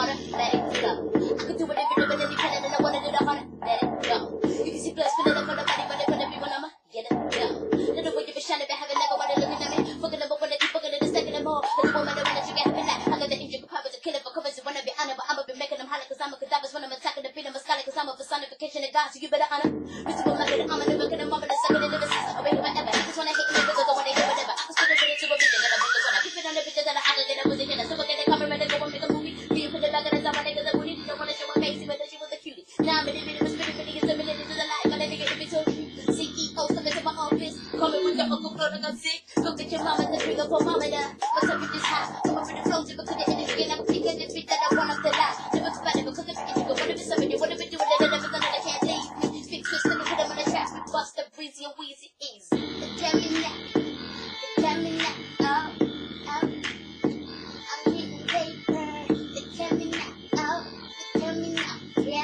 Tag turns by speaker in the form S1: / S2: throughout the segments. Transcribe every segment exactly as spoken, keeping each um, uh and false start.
S1: smarter, let it go. I could do whatever, but independent, and I wanna do the harder, let it go. You can see blood spilling up on the body, but they're gonna be when I'ma get it go. Little boy, you be shining, but haven't never wanna look at me. Fucking up, wanna keep fucking it, stacking them all. Little woman, I wanna you get happy like I got the injured powers of killing for covers. You wanna be honored, but I'ma be making them holler, cause I'm a cadaver's when I'm attacking the beat, I'm a scholar, cause I'm a personification of God, so you better honor. Visible method, I'm a never gonna mama, the second and never cease. I'll be here forever. Just wanna hate me, because I wanna hear whatever. I can spit it with it to a vision, and I'm the one. I keep it on the vision that I had, and I was in it. So we're gonna cover it and go and make a movie. Do you put it back in the time, my niggas are booty? You don't wanna show a face, but then she was a cutie. Now I'm in it, it was spitting, spitting, it's a minute into the life. I let it get to be so cute. C E O, coming to my office. Call me with your uncle, girl, like I'm sick. Go get your mama, the trigger for mama, there. What's up with this high? Come up with the flow, never could it in the skin. I'm thinking this beat that I want up the lie. Never too bad, never could it be. You go, what if it's something you wanna be doing? That I never gonna, I can't leave me. Speak twist, let me put them on the track. We bust the breezy and wheezy easy. Tell me now. Tell me now. Oh, oh. I'm getting paper. Tell me now. Oh, tell me now. Yeah.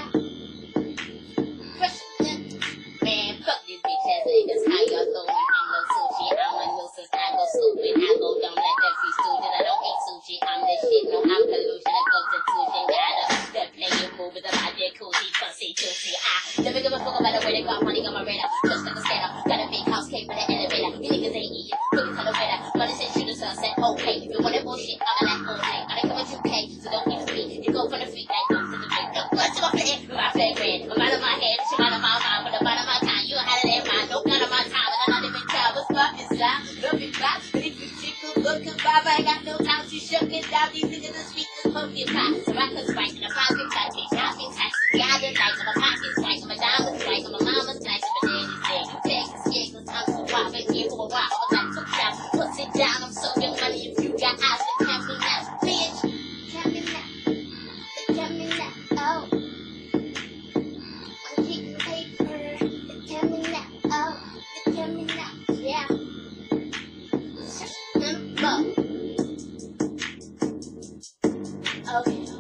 S1: Fresh. Man, fuck these bitch ass niggas. How y'all doing? I'm the sushi. I'm a nuisance. I go stupid. I go dumb like that free student. I don't eat sushi. I'm the shit. No, I'm pollution. I go to tuition. Gotta step playing movies about that coochie, pussy, juicy. I never give a fuck about the way they got money on my radar. Just like a scanner. Got a big house cake with an elevator. You niggas ain't eating. Looking for the waiter. Money said shoot us. I said okay. If you want that bullshit, I'm like okay. I done come with two K, so don't use me. You go for the feet like go to the big dog. What's my plan? My flag red. I'm out of my head. She out of my mind. But I'm out of my time. You out of that mind. No out of my time. And I'm not even tell what's up. It's loud. Love it back. But if you chicken look goodbye, I got no time to shut it down. These niggas are sweet as pumpkin pie. So I can spice in a pocket tight. Bitch, I've been tight. Yeah, I didn't like I'm a pocket slice. I'm a diamond slice. I'm a mama's slice. I'm a daddy's day. You take a skate. Cause I'm so wild. Been here for a while. I was like, took down. Put it down. I'm so young money. If you got eyes, then tell me now. Bitch. Tell me now. Tell me now. Oh. I'm getting paper. Tell me now. Oh. Tell me now. Yeah. Shut up. Okay.